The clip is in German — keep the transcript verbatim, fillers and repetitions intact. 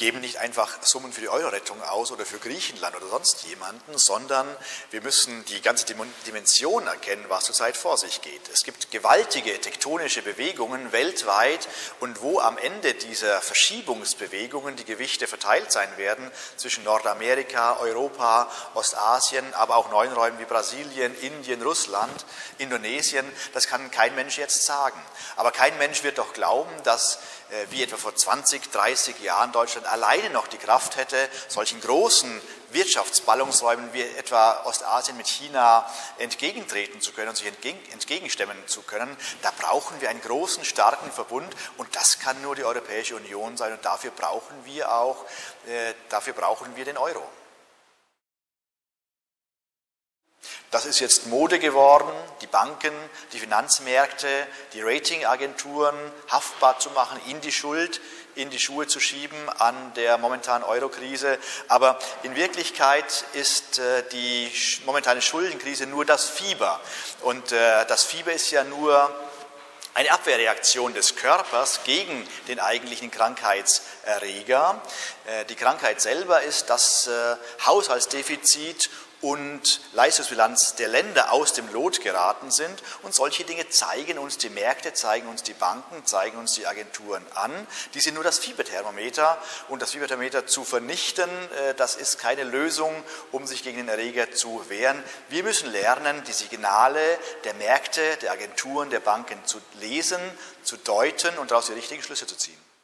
geben nicht einfach Summen für die Euro-Rettung aus oder für Griechenland oder sonst jemanden, sondern wir müssen die ganze Dimension erkennen, was zurzeit vor sich geht. Es gibt gewaltige tektonische Bewegungen weltweit und wo am Ende dieser Verschiebungsbewegungen die Gewichte verteilt sein werden zwischen Nordamerika, Europa, Ostasien, aber auch neuen Räumen wie Brasilien, Indien, Russland, Indonesien, das kann kein Mensch jetzt sagen. Aber kein Mensch wird doch glauben, dass äh, wie etwa vor zwanzig, dreißig Jahren Deutschland alleine noch die Kraft hätte, solchen großen Wirtschaftsballungsräumen wie etwa Ostasien mit China entgegentreten zu können und sich entgegen, entgegenstemmen zu können. Da brauchen wir einen großen, starken Verbund und das kann nur die Europäische Union sein und dafür brauchen wir auch, äh, dafür brauchen wir den Euro. Das ist jetzt Mode geworden, die Banken, die Finanzmärkte, die Ratingagenturen haftbar zu machen, in die Schuld, in die Schuhe zu schieben an der momentanen Euro-Krise. Aber in Wirklichkeit ist die momentane Schuldenkrise nur das Fieber. Und das Fieber ist ja nur eine Abwehrreaktion des Körpers gegen den eigentlichen Krankheitserreger. Die Krankheit selber ist das Haushaltsdefizit und Leistungsbilanz der Länder aus dem Lot geraten sind. Und solche Dinge zeigen uns die Märkte, zeigen uns die Banken, zeigen uns die Agenturen an. Die sind nur das Fieberthermometer. Und das Fieberthermometer zu vernichten, das ist keine Lösung, um sich gegen den Erreger zu wehren. Wir müssen lernen, die Signale der Märkte, der Agenturen, der Banken zu lesen, zu deuten und daraus die richtigen Schlüsse zu ziehen.